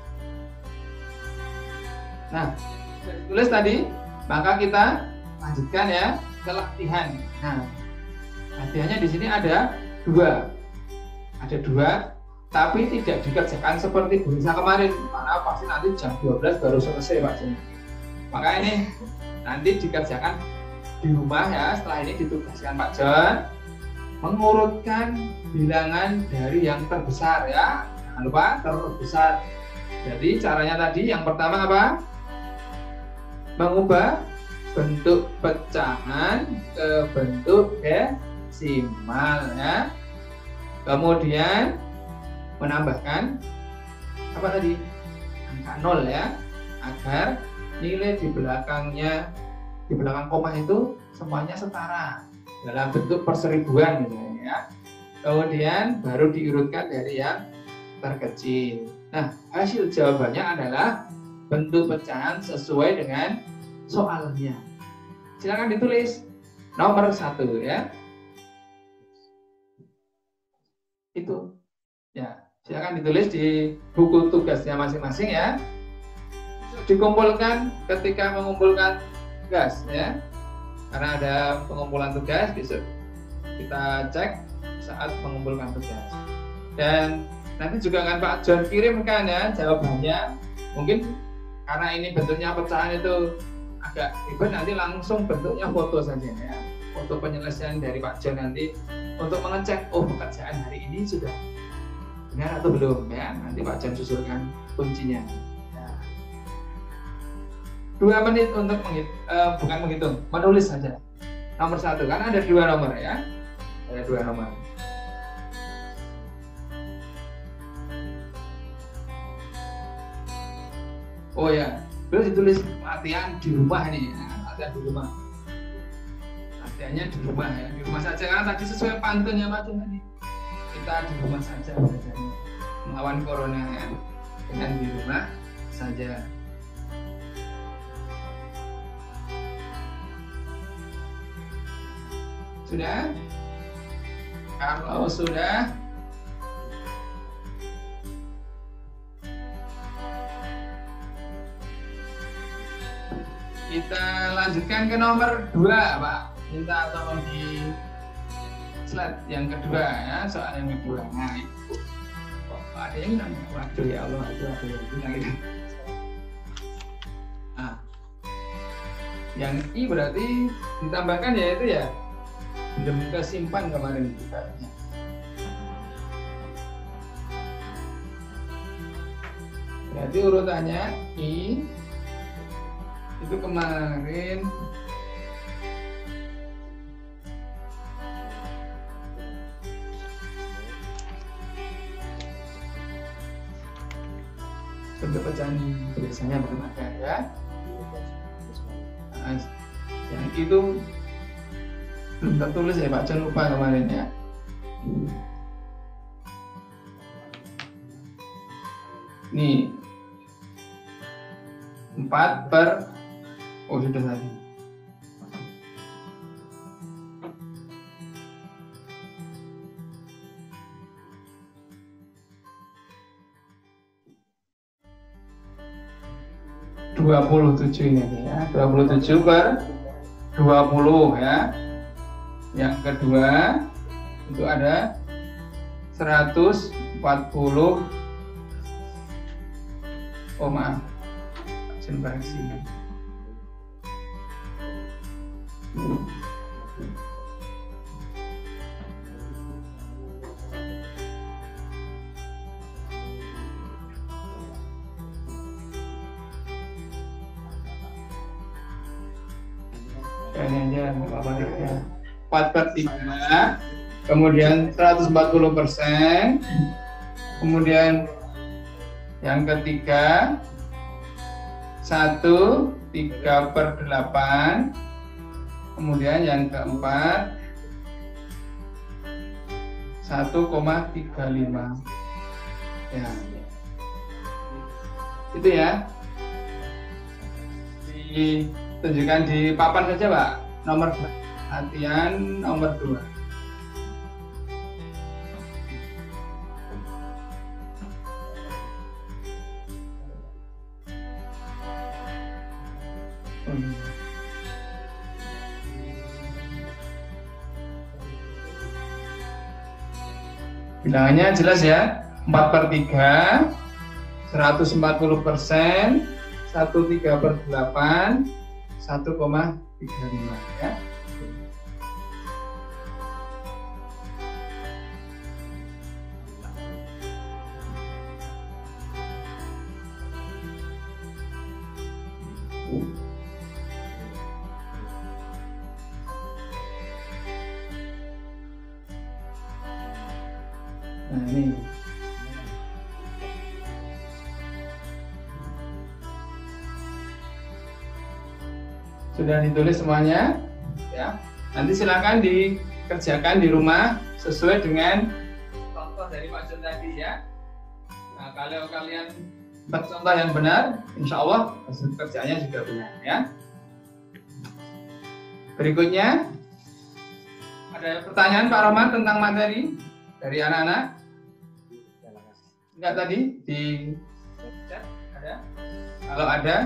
Nah, sudah ditulis tadi, maka kita lanjutkan ya ke latihan. Nah, latihannya di sini ada dua, ada dua, tapi tidak dikerjakan seperti bisa kemarin, karena pasti nanti jam dua belas baru selesai Pak Jan. Maka ini nanti dikerjakan di rumah ya, setelah ini ditugaskan Pak Jan mengurutkan bilangan dari yang terbesar ya, jangan lupa terbesar. Jadi caranya tadi yang pertama apa? Mengubah bentuk pecahan ke bentuk desimal ya. Kemudian menambahkan apa tadi? Angka nol ya, agar nilai di belakangnya, di belakang koma itu semuanya setara dalam bentuk perseribuan gitu ya. Kemudian baru diurutkan dari yang terkecil. Nah, hasil jawabannya adalah bentuk pecahan sesuai dengan soalnya. Silakan ditulis nomor satu ya. Itu ya, silakan ditulis di buku tugasnya masing-masing ya. Dikumpulkan ketika mengumpulkan tugas ya, karena ada pengumpulan tugas besok kita cek saat mengumpulkan tugas. Dan nanti juga akan Pak Jan kirimkan ya jawabannya. Mungkin karena ini bentuknya pecahan itu agak ribet, nanti langsung bentuknya foto saja ya, foto penyelesaian dari Pak Jan nanti untuk mengecek oh pekerjaan hari ini sudah benar atau belum ya. Nanti Pak Jan susulkan kuncinya. Dua menit untuk menghit, uh, bukan menghitung, menulis saja nomor satu, karena ada dua nomor ya, ada dua nomor. Oh ya, terus ditulis latihan di rumah nih ya, latihan di rumah, latihannya di rumah ya, di rumah saja, karena tadi sesuai pantunnya Pak Jan tadi, kita di rumah saja belajarnya melawan corona ya, dengan di rumah saja. Sudah? Kalau sudah, kita lanjutkan ke nomor dua Pak. Minta tolong di slide yang kedua ya, soal yang kedua. Nah itu kok ada yang nanya, waduh ya Allah, itu ada yang bilang gitu. Nah, yang I berarti ditambahkan ya itu ya, belum kesimpan kemarin tugasnya. Berarti urutannya I itu kemarin bentuk pecahan biasanya bagaimana ya. Nah, yang itu belum tertulis ya Pak Jan, lupa kemarin ya. Nih empat per oh sudah tadi dua puluh tujuh ini ya, dua puluh tujuh per dua puluh ya. Yang kedua itu ada seratus empat puluh, oh maaf konversi Kayaknya aja apa tiga. empat per tiga. Kemudian seratus empat puluh persen. Kemudian yang ketiga satu tiga per delapan. Kemudian yang keempat satu koma tiga lima. Ya. Itu ya. Ditunjukkan di papan saja, Pak. Nomor latihan nomor dua. Hmm. Bilangannya jelas ya, empat per tiga, seratus empat puluh persen, satu tiga per delapan, satu koma tiga lima ya. Nah ini sudah ditulis semuanya ya. Nanti silakan dikerjakan di rumah sesuai dengan contoh dari Pak Jun tadi ya. Nah, kalau kalian bercontoh yang benar, insya Allah hasil kerjanya juga benar ya. Berikutnya ada pertanyaan Pak Roman tentang materi dari anak-anak? Enggak tadi di chat ada? Kalau ada,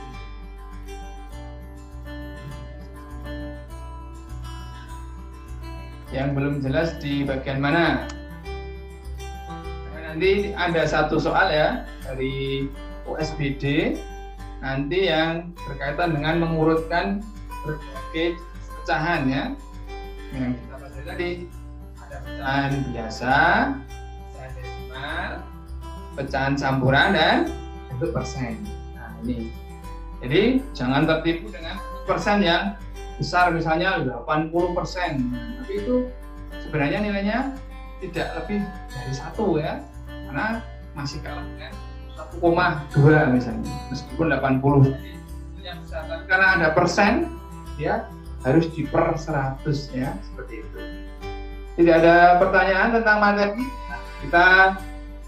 yang belum jelas di bagian mana? Nah, nanti ada satu soal ya dari U S B D nanti yang berkaitan dengan mengurutkan berbagai pecahan ya. Yang kita bahas tadi ada pecahan biasa, pecahan desimal, pecahan campuran dan bentuk persen. Nah ini, jadi jangan tertipu dengan persen yang besar misalnya delapan puluh persen, nah, tapi itu sebenarnya nilainya tidak lebih dari satu ya, karena masih kalah dengan satu koma dua misalnya, meskipun delapan puluh. Itu yang besar, tapi karena ada persen, ya harus diper seratus ya, seperti itu. Tidak ada pertanyaan tentang materi, kita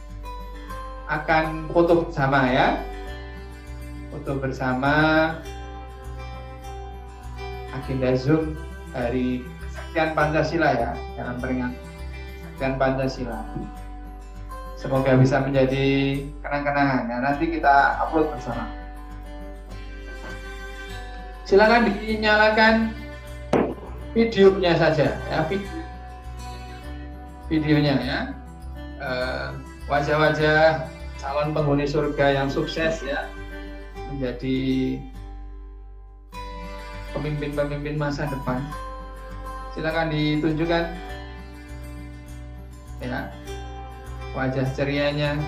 akan foto bersama ya, foto bersama agenda Zoom dari Kesaktian Pancasila ya, dalam peringatan Kesaktian Pancasila. Semoga bisa menjadi kenang-kenangan. Nah, nanti kita upload bersama. Silakan dinyalakan videonya saja ya, video. videonya ya. Wajah-wajah calon penghuni surga yang sukses ya, menjadi pemimpin-pemimpin masa depan. Silakan ditunjukkan ya wajah cerianya.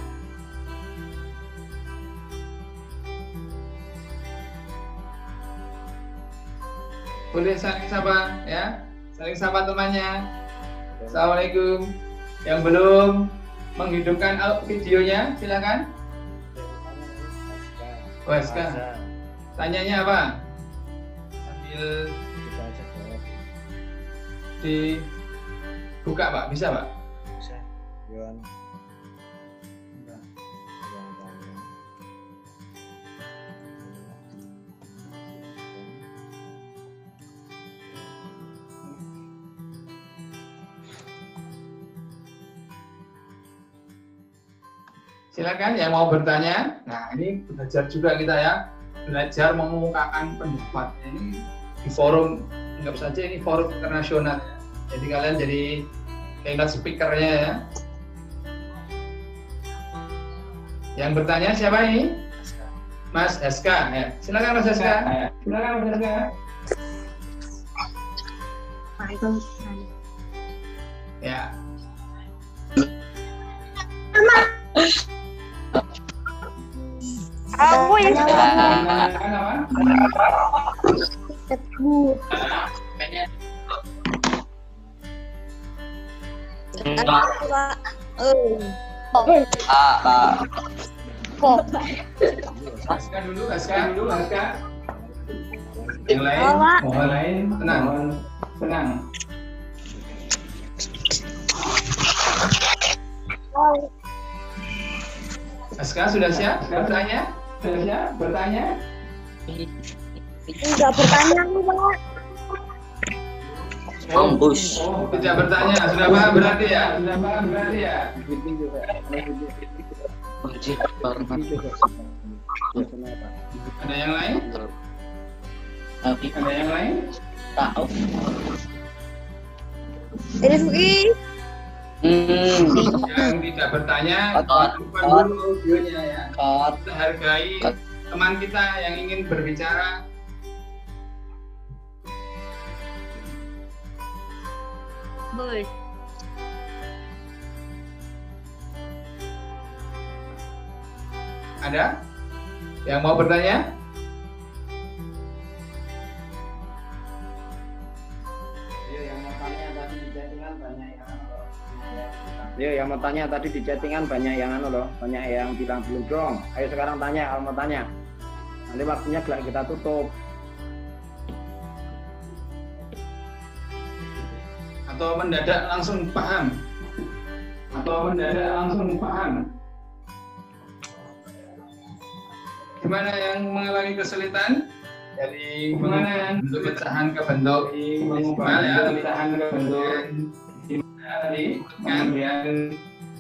Boleh saling sapa ya, saling sapa temannya. Assalamualaikum. Yang belum menghidupkan videonya silakan. Oh, S K. Tanyanya apa? Sambil dibuka Pak, bisa Pak? Bisa. Yon. Silakan yang mau bertanya. Nah, ini belajar juga kita ya, belajar mengemukakan pendapat. Ini di forum, anggap saja ini forum internasional. Jadi kalian jadi kayak speakernya ya. Yang bertanya siapa ini? Mas S K ya. Silakan Mas S K. Silakan Mas S K. Waalaikumsalam. Ya. Aku yang Silakan apa? Tebu. Aska dulu, Aska dulu, Aska. Yang lain, mohon lain, tenang, tenang. Aska sudah siap bertanya? Sudah siap bertanya? Enggak bertanya, Pak. Mampus. Oh, tidak bertanya, sudah paham berarti ya? Sudah paham berarti ya? Ada yang lain? Ada yang lain? Tahu. Rifki. Yang tidak bertanya, bukan dulu audionya ya. Kita hargai teman kita yang ingin berbicara. Boy. Ada yang mau bertanya? Yo, yang mau tanya tadi di chattingan banyak yang anu loh, banyak yang bilang belum dong. Ayo sekarang tanya kalau mau tanya. Nanti waktunya gelap kita tutup. Atau mendadak langsung paham? Atau mendadak langsung paham? Gimana yang mengalami kesulitan? Jadi gimana yang bentuk pecahan ke bentuk minimal ya, pecahan ke bentuk tadi kemudian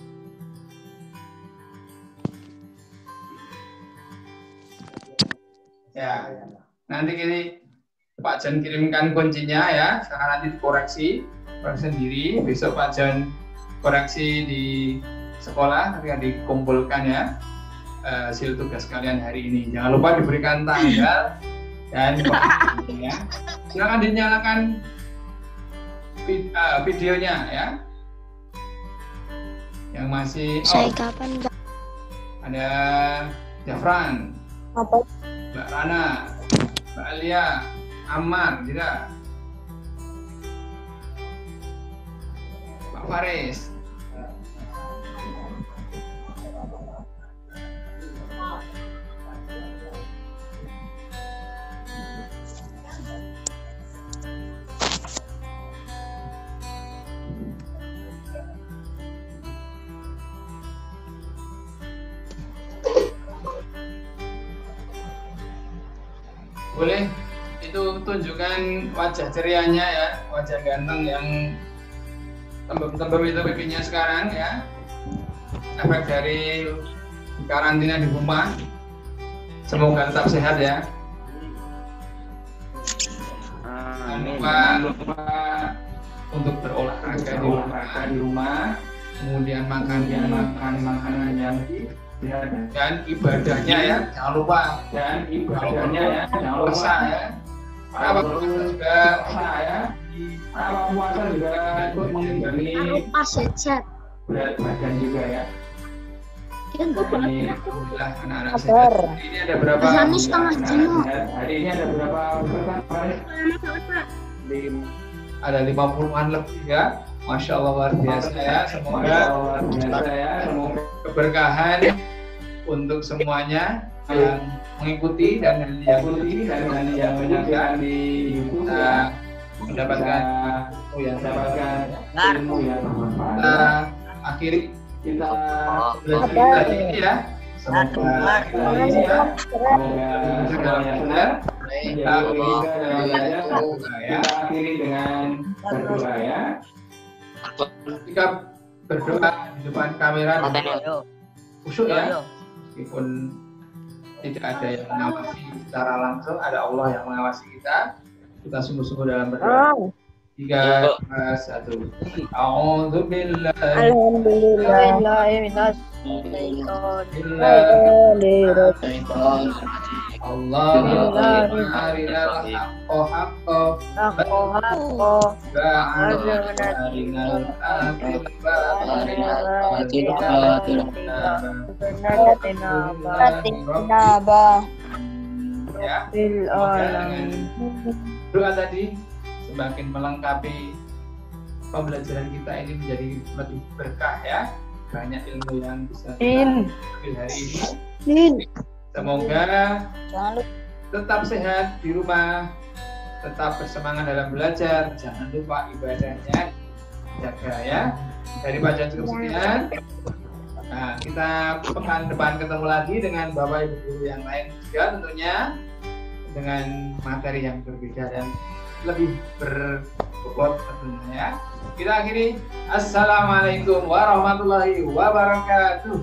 ya nanti kini Pak Jan kirimkan kuncinya ya, sekarang nanti dikoreksi koreksi sendiri, besok Pak Jan koreksi di sekolah nanti akan dikumpulkan ya hasil tugas kalian hari ini. Jangan lupa diberikan tanggal dan ya. Silakan dinyalakan videonya ya. Yang masih Saya oh, kapan ada Jafran, apa? Mbak Rana, Mbak Alia, Ammar, tidak? Pak Faris. Boleh itu tunjukkan wajah cerianya ya, wajah ganteng yang tembem-tembem itu bikinnya sekarang ya, efek dari karantina di rumah. Semoga tetap sehat ya. Jangan lupa, lupa untuk berolahraga di rumah, di rumah, kemudian makan yang makan makanan yang ya, dan ibadahnya ya jangan lupa, dan ibadahnya ya jangan lupa ya. Apa puasa juga ya, apa puasa juga ikut menghindari Lupa sehat. berat badan juga ya. Dia enggak pernah. Ini alhamdulillah anak-anak sehat. Hari ini ada berapa? Hari setengah jam. Hari ini ada berapa peserta? Ada lima puluhan lebih ya. Masya Allah luar biasa ya. Semoga luar biasa ya. Semoga keberkahan untuk semuanya yang mengikuti dan yang mengikuti dan yang menyaksikan di YouTube ya, mendapatkan ilmu yang mendapatkan ilmu yang bermanfaat. Kita akhiri kita belajar ini ya. Semoga ini ya. Semoga segalanya benar. Kita akhiri dengan berdoa ya. Kita berdoa di depan kamera khusyuk ya, meskipun tidak ada yang mengawasi secara langsung, ada Allah yang mengawasi kita. Kita sungguh-sungguh dalam berdoa. Tiga, dua, satu. A'udzubillahi Allahumma arinal haqqa haqqan wa'arina arinal batil batil. Ya, doa tadi semakin melengkapi pembelajaran kita ini menjadi lebih berkah ya. Banyak ilmu yang bisa kita ambil hari ini. Semoga tetap sehat di rumah, tetap bersemangat dalam belajar, jangan lupa ibadahnya jaga ya. Dari bacaan cukup sekian. Nah, kita pekan depan ketemu lagi dengan Bapak Ibu guru yang lain juga tentunya dengan materi yang berbeda dan lebih berbobot tentunya ya. Kita akhiri. Assalamualaikum warahmatullahi wabarakatuh.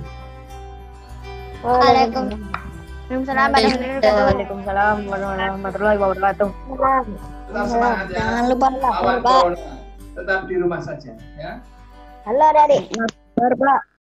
Waalaikumsalam. Waalaikumsalam warahmatullahi wabarakatuh. Tetap semangat ya. Jangan lupa Lawan Pak. corona. Tetap di rumah saja ya. Halo Adik. Sabar, Pak.